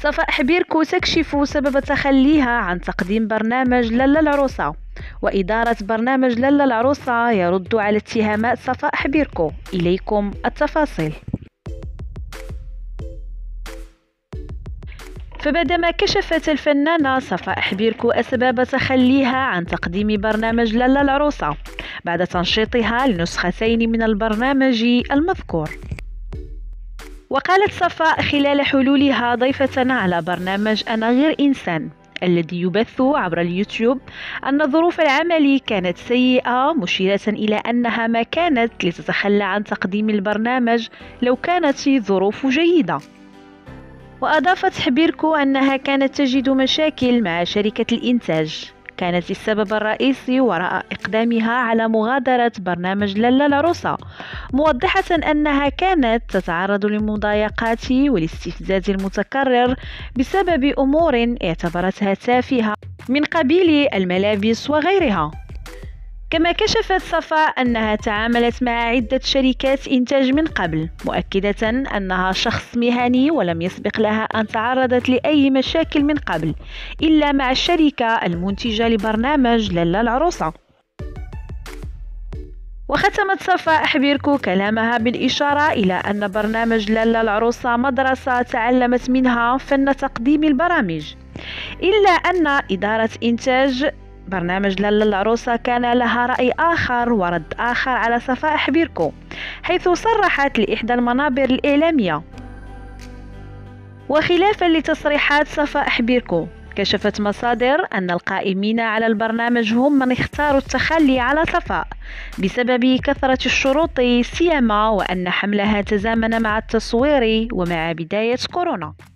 صفاء حبيركو تكشف سبب تخليها عن تقديم برنامج لالا العروسة، وإدارة برنامج لالا العروسة يرد على اتهامات صفاء حبيركو. إليكم التفاصيل. فبعدما كشفت الفنانة صفاء حبيركو أسباب تخليها عن تقديم برنامج لالا العروسة بعد تنشيطها لنسختين من البرنامج المذكور. وقالت صفاء خلال حلولها ضيفة على برنامج أنا غير إنسان الذي يبث عبر اليوتيوب أن ظروف العمل كانت سيئة، مشيرة إلى أنها ما كانت لتتخلى عن تقديم البرنامج لو كانت ظروف جيدة. وأضافت حبيركو أنها كانت تجد مشاكل مع شركة الإنتاج كانت السبب الرئيسي وراء إقدامها على مغادرة برنامج لالا العروسة، موضحة أنها كانت تتعرض للمضايقات والاستفزاز المتكرر بسبب أمور اعتبرتها تافهة من قبيل الملابس وغيرها. كما كشفت صفاء أنها تعاملت مع عدة شركات إنتاج من قبل، مؤكدة أنها شخص مهني ولم يسبق لها أن تعرضت لأي مشاكل من قبل إلا مع الشركة المنتجة لبرنامج لالا العروسة. وختمت صفاء حبيركو كلامها بالإشارة إلى أن برنامج لالا العروسة مدرسة تعلمت منها فن تقديم البرامج، إلا أن إدارة إنتاج برنامج لالا العروسة كان لها رأي آخر ورد آخر على صفاء حبيركو، حيث صرحت لإحدى المنابر الإعلامية. وخلافا لتصريحات صفاء حبيركو، كشفت مصادر أن القائمين على البرنامج هم من اختاروا التخلي على صفاء بسبب كثرة الشروط، سيما وأن حملها تزامن مع التصوير ومع بداية كورونا.